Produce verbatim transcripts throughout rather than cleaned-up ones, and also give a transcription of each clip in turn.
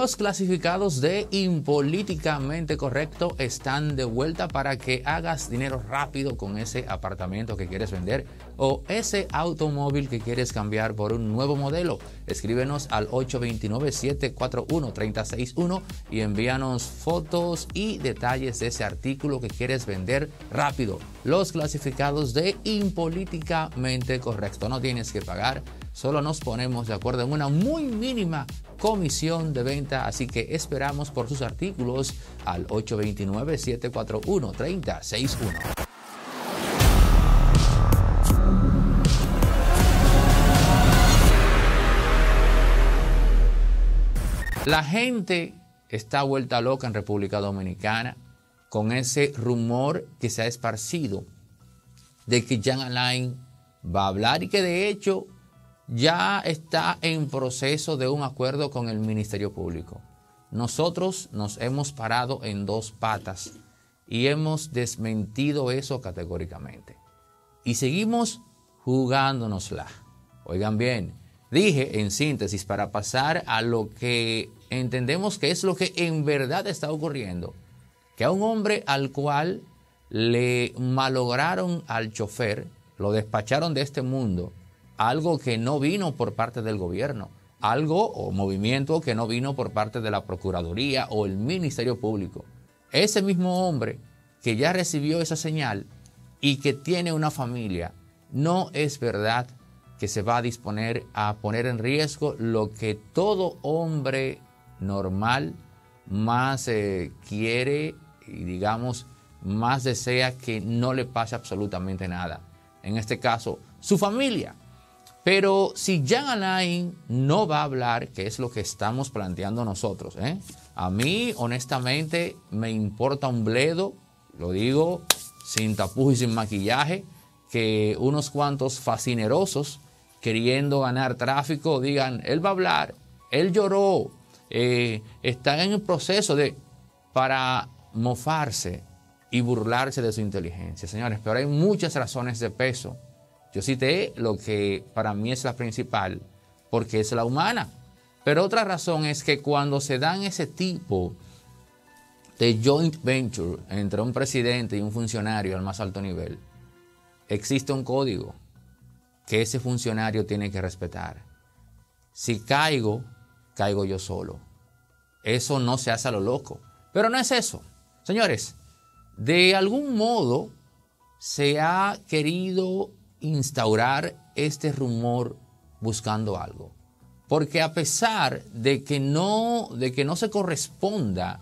Los clasificados de Impolíticamente Correcto están de vuelta para que hagas dinero rápido con ese apartamento que quieres vender o ese automóvil que quieres cambiar por un nuevo modelo. Escríbenos al ocho dos nueve, siete cuatro uno, tres cero seis uno y envíanos fotos y detalles de ese artículo que quieres vender rápido. Los clasificados de Impolíticamente Correcto. No tienes que pagar, solo nos ponemos de acuerdo en una muy mínima comisión de venta, así que esperamos por sus artículos al ocho dos nueve, siete cuatro uno, tres cero seis uno. La gente está vuelta loca en República Dominicana con ese rumor que se ha esparcido de que Jean Alain va a hablar y que de hecho ya está en proceso de un acuerdo con el Ministerio Público. Nosotros nos hemos parado en dos patas y hemos desmentido eso categóricamente. Y seguimos jugándonosla. Oigan bien, dije en síntesis para pasar a lo que entendemos que es lo que en verdad está ocurriendo, que a un hombre al cual le malograron al chofer, lo despacharon de este mundo, algo que no vino por parte del gobierno, algo o movimiento que no vino por parte de la Procuraduría o el Ministerio Público. Ese mismo hombre que ya recibió esa señal y que tiene una familia, no es verdad que se va a disponer a poner en riesgo lo que todo hombre normal más eh, quiere y digamos más desea que no le pase absolutamente nada. En este caso, su familia. Pero si Jean Alain no va a hablar, que es lo que estamos planteando nosotros, ¿eh? A mí, honestamente, me importa un bledo, lo digo sin tapujos y sin maquillaje, que unos cuantos fascinerosos queriendo ganar tráfico digan, él va a hablar, él lloró, eh, está en el proceso de, para mofarse y burlarse de su inteligencia. Señores, pero hay muchas razones de peso. Yo cité lo que para mí es la principal, porque es la humana. Pero otra razón es que cuando se dan ese tipo de joint venture entre un presidente y un funcionario al más alto nivel, existe un código que ese funcionario tiene que respetar. Si caigo, caigo yo solo. Eso no se hace a lo loco. Pero no es eso. Señores, de algún modo se ha querido instaurar este rumor buscando algo. Porque a pesar de que no, de que no se corresponda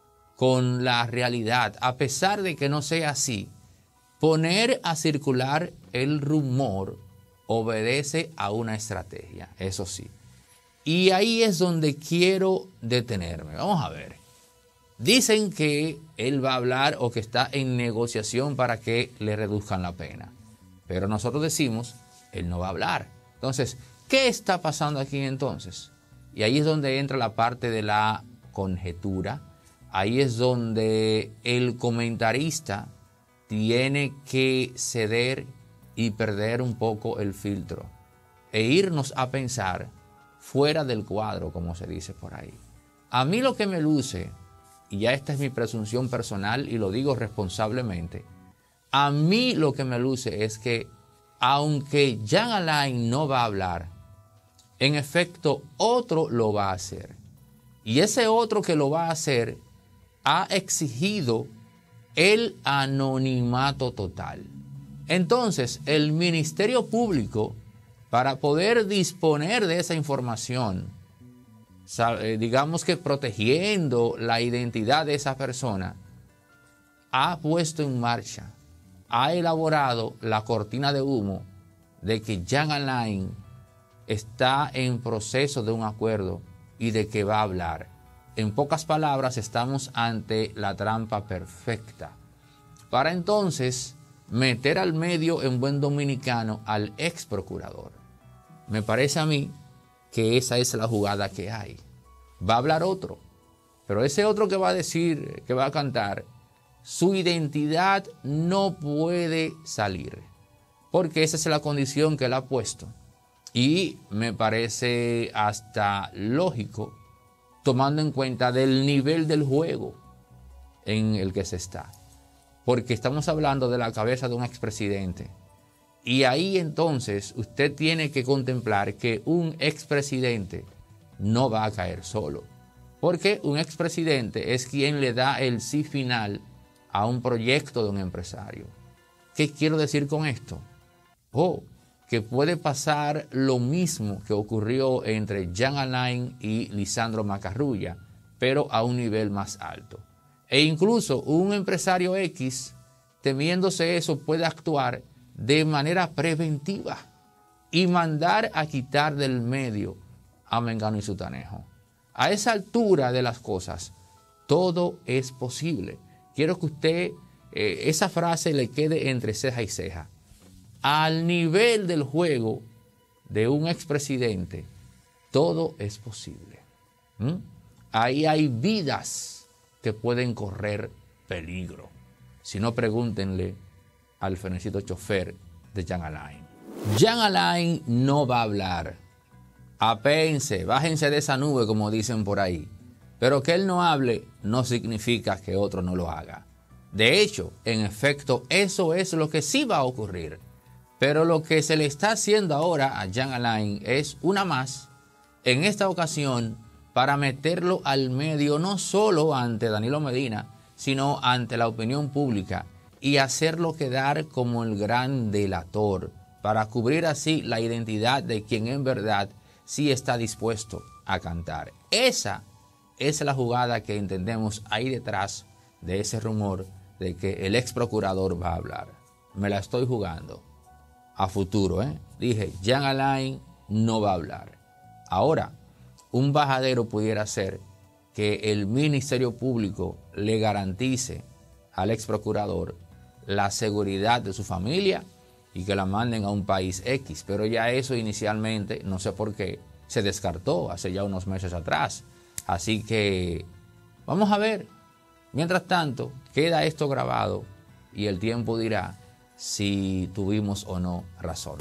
con la realidad, a pesar de que no sea así, poner a circular el rumor obedece a una estrategia, eso sí. Y ahí es donde quiero detenerme. Vamos a ver. Dicen que él va a hablar o que está en negociación para que le reduzcan la pena. Pero nosotros decimos, él no va a hablar. Entonces, ¿qué está pasando aquí entonces? Y ahí es donde entra la parte de la conjetura. Ahí es donde el comentarista tiene que ceder y perder un poco el filtro e irnos a pensar fuera del cuadro, como se dice por ahí. A mí lo que me luce, y ya esta es mi presunción personal y lo digo responsablemente, a mí lo que me luce es que aunque Jean Alain no va a hablar, en efecto otro lo va a hacer. Y ese otro que lo va a hacer ha exigido el anonimato total. Entonces, el Ministerio Público, para poder disponer de esa información, digamos que protegiendo la identidad de esa persona, ha puesto en marcha, ha elaborado la cortina de humo de que Jean Alain está en proceso de un acuerdo y de que va a hablar. En pocas palabras, estamos ante la trampa perfecta para entonces meter al medio en buen dominicano al ex procurador. Me parece a mí que esa es la jugada que hay. Va a hablar otro, pero ese otro que va a decir, que va a cantar, su identidad no puede salir, porque esa es la condición que él ha puesto. Y me parece hasta lógico tomando en cuenta del nivel del juego en el que se está. Porque estamos hablando de la cabeza de un expresidente. Y ahí entonces usted tiene que contemplar que un expresidente no va a caer solo. Porque un expresidente es quien le da el sí final a un proyecto de un empresario. ¿Qué quiero decir con esto? Oh, que puede pasar lo mismo que ocurrió entre Jean Alain y Lisandro Macarrulla, pero a un nivel más alto. E incluso un empresario X, temiéndose eso, puede actuar de manera preventiva y mandar a quitar del medio a Mengano y Sutanejo. A esa altura de las cosas, todo es posible. Quiero que usted, eh, esa frase le quede entre ceja y ceja. Al nivel del juego de un expresidente, todo es posible. ¿Mm? Ahí hay vidas que pueden correr peligro. Si no, pregúntenle al fenecito chofer de Jean Alain. Jean Alain no va a hablar. Apéense, bájense de esa nube, como dicen por ahí. Pero que él no hable no significa que otro no lo haga. De hecho, en efecto, eso es lo que sí va a ocurrir. Pero lo que se le está haciendo ahora a Jean Alain es una más, en esta ocasión, para meterlo al medio no solo ante Danilo Medina, sino ante la opinión pública y hacerlo quedar como el gran delator, para cubrir así la identidad de quien en verdad sí está dispuesto a cantar. Esa es la jugada que entendemos ahí detrás de ese rumor de que el ex procurador va a hablar. Me la estoy jugando a futuro, ¿eh? Dije, Jean Alain no va a hablar. Ahora, un bajadero pudiera ser que el Ministerio Público le garantice al ex procurador la seguridad de su familia y que la manden a un país X, pero ya eso inicialmente, no sé por qué, se descartó hace ya unos meses atrás. Así que vamos a ver. Mientras tanto, queda esto grabado y el tiempo dirá si tuvimos o no razón.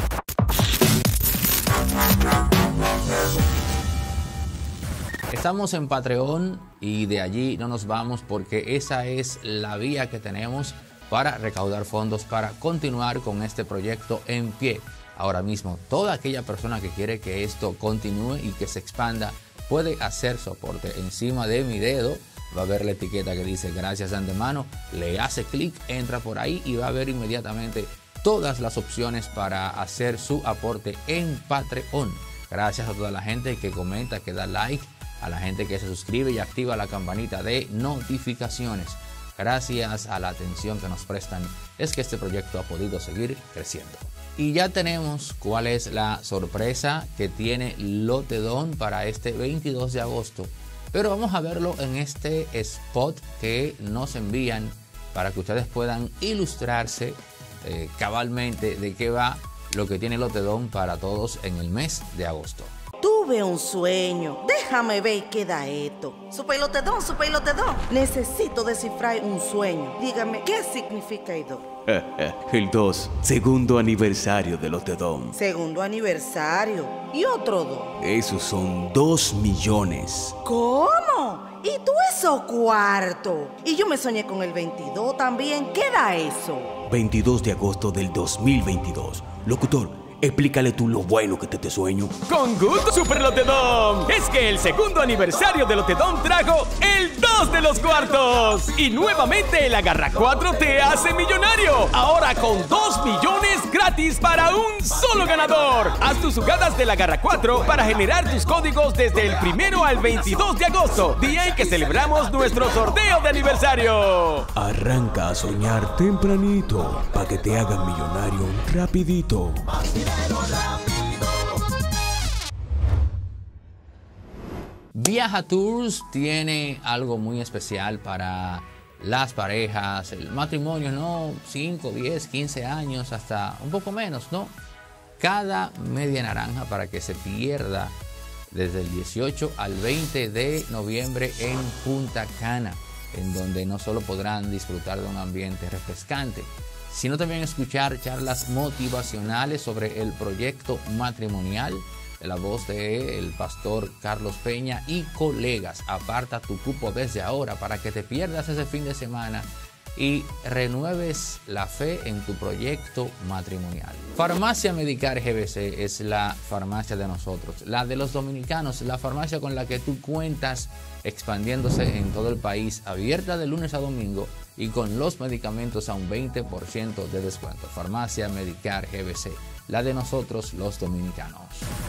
Estamos en Patreon y de allí no nos vamos porque esa es la vía que tenemos para recaudar fondos para continuar con este proyecto en pie. Ahora mismo, toda aquella persona que quiere que esto continúe y que se expanda puede hacer su aporte. Encima de mi dedo va a ver la etiqueta que dice gracias de antemano, le hace clic, entra por ahí y va a ver inmediatamente todas las opciones para hacer su aporte en Patreon. Gracias a toda la gente que comenta, que da like, a la gente que se suscribe y activa la campanita de notificaciones. Gracias a la atención que nos prestan es que este proyecto ha podido seguir creciendo. Y ya tenemos cuál es la sorpresa que tiene Lotedom para este veintidós de agosto. Pero vamos a verlo en este spot que nos envían para que ustedes puedan ilustrarse eh, cabalmente de qué va lo que tiene Lotedom para todos en el mes de agosto. Tuve un sueño. Déjame ver qué da esto. Super Lotedom, Super Lotedom. Necesito descifrar un sueño. Dígame, ¿qué significa el dos? El dos, segundo aniversario de Lotedom. Segundo aniversario. ¿Y otro dos? Esos son dos millones. ¿Cómo? ¿Y tú eso cuarto? Y yo me soñé con el veintidós también. ¿Qué da eso? veintidós de agosto del dos mil veintidós. Locutor, explícale tú lo bueno que te te sueño. Con gusto, Super Lotedom. Es que el segundo aniversario de Lotedom trajo el dos de los cuartos. Y nuevamente el Agarra cuatro te hace millonario. Ahora con dos millones gratis para un solo ganador. Haz tus jugadas del Agarra cuatro para generar tus códigos desde el primero al veintidós de agosto, día en que celebramos nuestro sorteo de aniversario. Arranca a soñar tempranito para que te hagan millonario rapidito. Viaja Tours tiene algo muy especial para las parejas, el matrimonio, ¿no? cinco, diez, quince años, hasta un poco menos, ¿no? Cada media naranja para que se pierda desde el dieciocho al veinte de noviembre en Punta Cana, en donde no solo podrán disfrutar de un ambiente refrescante, sino también escuchar charlas motivacionales sobre el proyecto matrimonial, la voz del pastor Carlos Peña y colegas. Aparta tu cupo desde ahora para que te pierdas ese fin de semana y renueves la fe en tu proyecto matrimonial. Farmacia Medicar G B C es la farmacia de nosotros, la de los dominicanos, la farmacia con la que tú cuentas expandiéndose en todo el país, abierta de lunes a domingo y con los medicamentos a un veinte por ciento de descuento. Farmacia Medicar G B C, la de nosotros los dominicanos.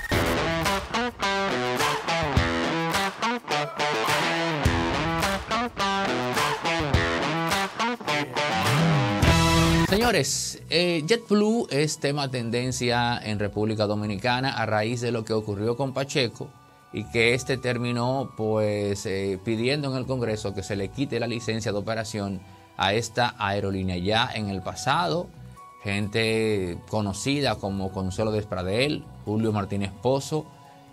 Señores, eh, JetBlue es tema tendencia en República Dominicana a raíz de lo que ocurrió con Pacheco y que este terminó pues eh, pidiendo en el Congreso que se le quite la licencia de operación a esta aerolínea. Ya en el pasado, gente conocida como Consuelo Despradel, Julio Martínez Pozo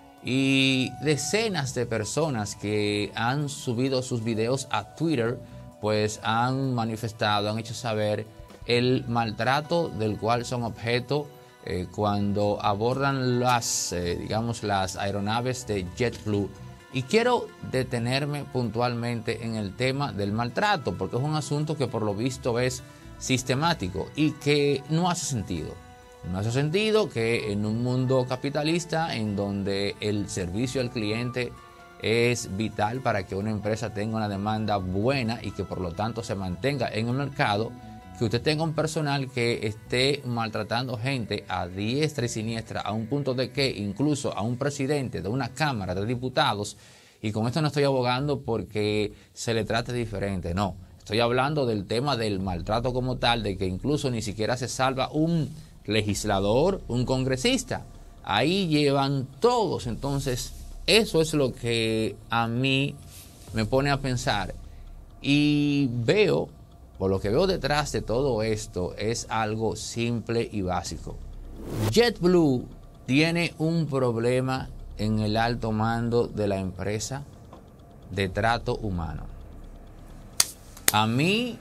y decenas de personas que han subido sus videos a Twitter, pues han manifestado, han hecho saber el maltrato del cual son objeto eh, cuando abordan las, eh, digamos, las aeronaves de JetBlue. Y quiero detenerme puntualmente en el tema del maltrato, porque es un asunto que por lo visto es sistemático y que no hace sentido. No hace sentido que en un mundo capitalista en donde el servicio al cliente es vital para que una empresa tenga una demanda buena y que por lo tanto se mantenga en el mercado, que usted tenga un personal que esté maltratando gente a diestra y siniestra a un punto de que incluso a un presidente de una Cámara de Diputados, y con esto no estoy abogando porque se le trate diferente, no, estoy hablando del tema del maltrato como tal, de que incluso ni siquiera se salva un legislador, un congresista, ahí llevan todos. Entonces eso es lo que a mí me pone a pensar y veo, por lo que veo detrás de todo esto, es algo simple y básico. JetBlue tiene un problema en el alto mando de la empresa de trato humano. A mí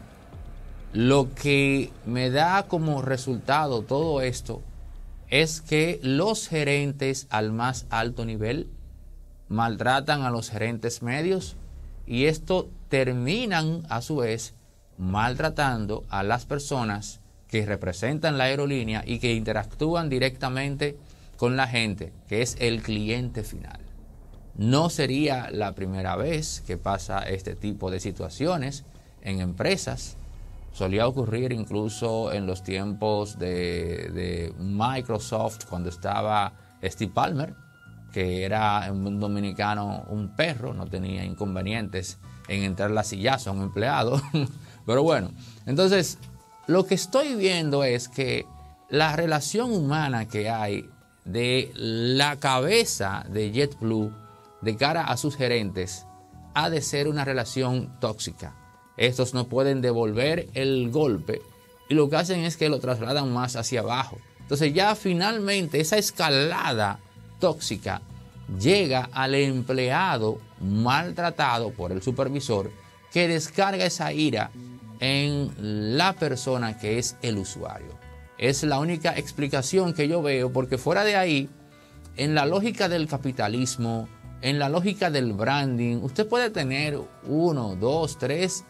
lo que me da como resultado todo esto es que los gerentes al más alto nivel maltratan a los gerentes medios y esto terminan a su vez maltratando a las personas que representan la aerolínea y que interactúan directamente con la gente, que es el cliente final. No sería la primera vez que pasa este tipo de situaciones en empresas. Solía ocurrir incluso en los tiempos de, de Microsoft, cuando estaba Steve Ballmer, que era un dominicano, un perro, no tenía inconvenientes en entrar a sillazo a un empleado. Pero bueno, entonces lo que estoy viendo es que la relación humana que hay de la cabeza de JetBlue de cara a sus gerentes ha de ser una relación tóxica. Estos no pueden devolver el golpe y lo que hacen es que lo trasladan más hacia abajo. Entonces ya finalmente esa escalada tóxica llega al empleado maltratado por el supervisor, que descarga esa ira en la persona que es el usuario. Es la única explicación que yo veo, porque fuera de ahí, en la lógica del capitalismo, en la lógica del branding, usted puede tener uno, dos, tres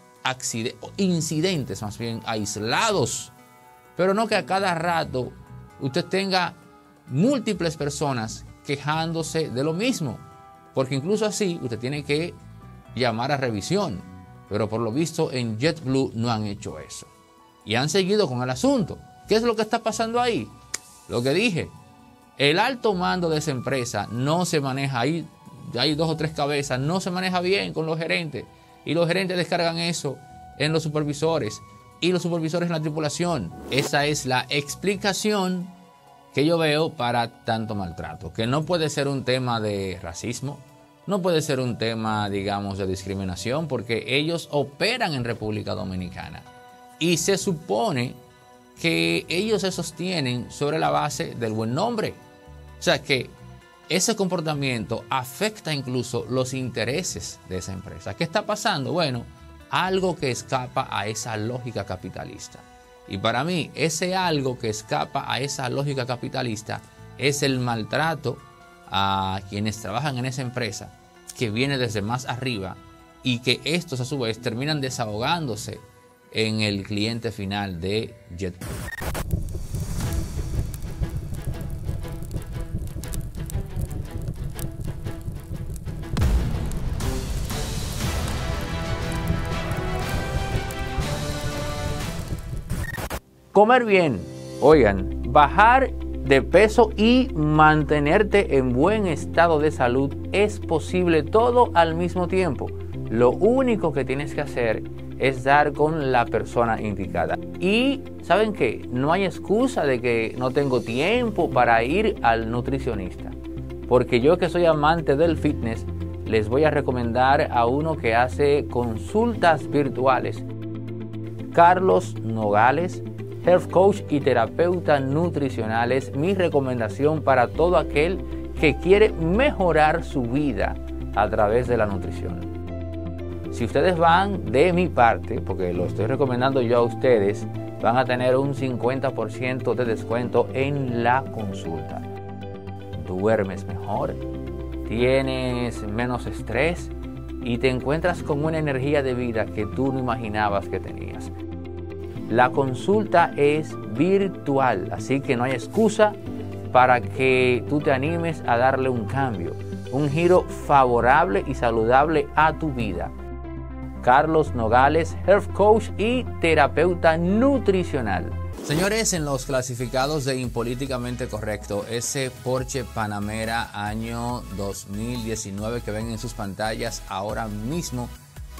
incidentes más bien aislados, pero no que a cada rato usted tenga múltiples personas quejándose de lo mismo, porque incluso así usted tiene que llamar a revisión, pero por lo visto en JetBlue no han hecho eso y han seguido con el asunto. ¿Qué es lo que está pasando ahí? Lo que dije, el alto mando de esa empresa no se maneja ahí, hay dos o tres cabezas, no se maneja bien con los gerentes y los gerentes descargan eso en los supervisores y los supervisores en la tripulación. Esa es la explicación que yo veo para tanto maltrato, que no puede ser un tema de racismo, no puede ser un tema, digamos, de discriminación, porque ellos operan en República Dominicana y se supone que ellos se sostienen sobre la base del buen nombre. O sea que ese comportamiento afecta incluso los intereses de esa empresa. ¿Qué está pasando? Bueno, algo que escapa a esa lógica capitalista. Y para mí, ese algo que escapa a esa lógica capitalista es el maltrato a quienes trabajan en esa empresa, que viene desde más arriba, y que estos a su vez terminan desahogándose en el cliente final de JetBlue. Comer bien, oigan, bajar de peso y mantenerte en buen estado de salud es posible todo al mismo tiempo. Lo único que tienes que hacer es dar con la persona indicada. Y ¿saben qué? No hay excusa de que no tengo tiempo para ir al nutricionista. Porque yo, que soy amante del fitness, les voy a recomendar a uno que hace consultas virtuales. Carlos Nogales, Health Coach y terapeuta nutricional, es mi recomendación para todo aquel que quiere mejorar su vida a través de la nutrición. Si ustedes van de mi parte, porque lo estoy recomendando yo a ustedes, van a tener un cincuenta por ciento de descuento en la consulta. Duermes mejor, tienes menos estrés y te encuentras con una energía de vida que tú no imaginabas que tenías. La consulta es virtual, así que no hay excusa para que tú te animes a darle un cambio, un giro favorable y saludable a tu vida. Carlos Nogales, Health Coach y terapeuta nutricional. Señores, en los clasificados de Impolíticamente Correcto, ese Porsche Panamera año dos mil diecinueve que ven en sus pantallas ahora mismo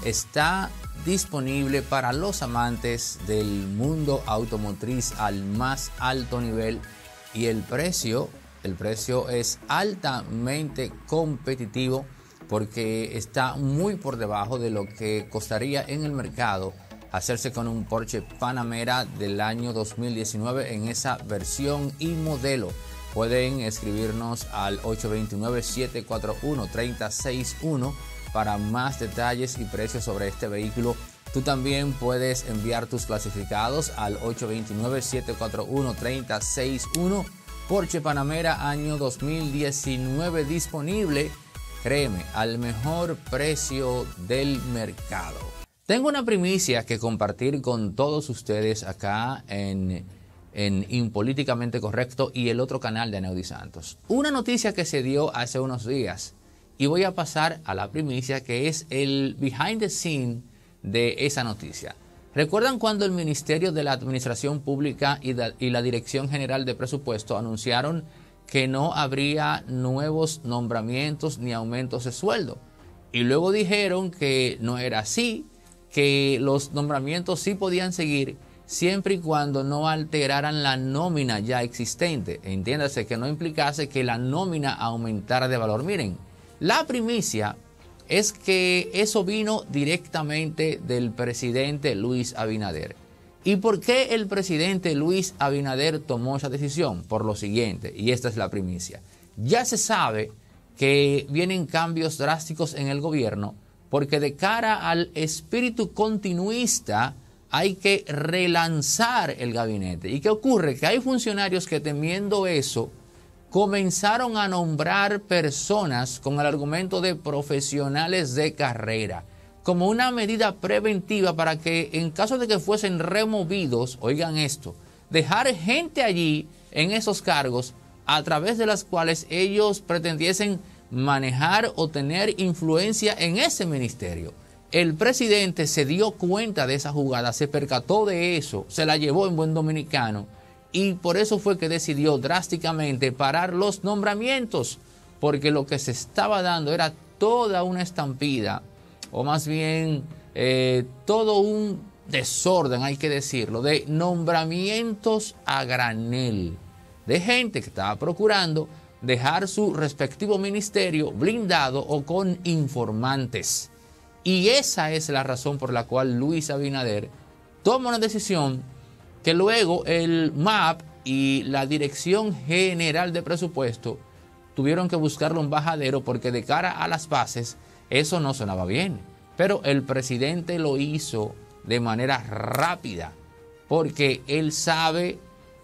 está disponible para los amantes del mundo automotriz al más alto nivel, y el precio, el precio es altamente competitivo porque está muy por debajo de lo que costaría en el mercado hacerse con un Porsche Panamera del año dos mil diecinueve en esa versión y modelo. Pueden escribirnos al ocho dos nueve, siete cuatro uno, tres cero seis uno para más detalles y precios sobre este vehículo. Tú también puedes enviar tus clasificados al ocho dos nueve, siete cuatro uno, tres cero seis uno. Porsche Panamera año dos mil diecinueve disponible, créeme, al mejor precio del mercado. Tengo una primicia que compartir con todos ustedes acá en, en Impolíticamente Correcto y el otro canal de Aneudi Santos. Una noticia que se dio hace unos días. Y voy a pasar a la primicia, que es el behind the scene de esa noticia. ¿Recuerdan cuando el Ministerio de la Administración Pública y, de, y la Dirección General de Presupuesto anunciaron que no habría nuevos nombramientos ni aumentos de sueldo? Y luego dijeron que no era así, que los nombramientos sí podían seguir siempre y cuando no alteraran la nómina ya existente. Entiéndase, que no implicase que la nómina aumentara de valor. Miren, la primicia es que eso vino directamente del presidente Luis Abinader. ¿Y por qué el presidente Luis Abinader tomó esa decisión? Por lo siguiente, y esta es la primicia. Ya se sabe que vienen cambios drásticos en el gobierno, porque de cara al espíritu continuista hay que relanzar el gabinete. ¿Y qué ocurre? Que hay funcionarios que, temiendo eso, comenzaron a nombrar personas con el argumento de profesionales de carrera, como una medida preventiva para que, en caso de que fuesen removidos, oigan esto, dejar gente allí en esos cargos a través de las cuales ellos pretendiesen manejar o tener influencia en ese ministerio. El presidente se dio cuenta de esa jugada, se percató de eso, se la llevó en buen dominicano, y por eso fue que decidió drásticamente parar los nombramientos, porque lo que se estaba dando era toda una estampida, o más bien eh, todo un desorden, hay que decirlo, de nombramientos a granel, de gente que estaba procurando dejar su respectivo ministerio blindado o con informantes. Y esa es la razón por la cual Luis Abinader toma una decisión que luego el M A P y la Dirección General de Presupuesto tuvieron que buscarle un bajadero, porque de cara a las bases eso no sonaba bien. Pero el presidente lo hizo de manera rápida, porque él sabe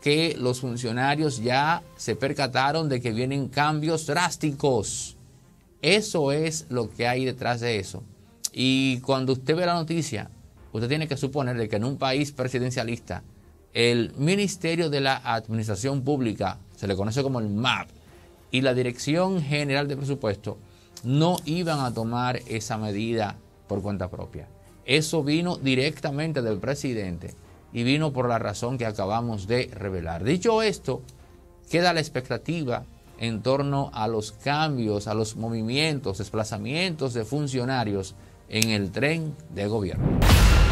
que los funcionarios ya se percataron de que vienen cambios drásticos. Eso es lo que hay detrás de eso. Y cuando usted ve la noticia, usted tiene que suponer de que en un país presidencialista, el Ministerio de la Administración Pública, se le conoce como el M A P, y la Dirección General de Presupuesto, no iban a tomar esa medida por cuenta propia. Eso vino directamente del presidente y vino por la razón que acabamos de revelar. Dicho esto, queda la expectativa en torno a los cambios, a los movimientos, desplazamientos de funcionarios en el tren de gobierno.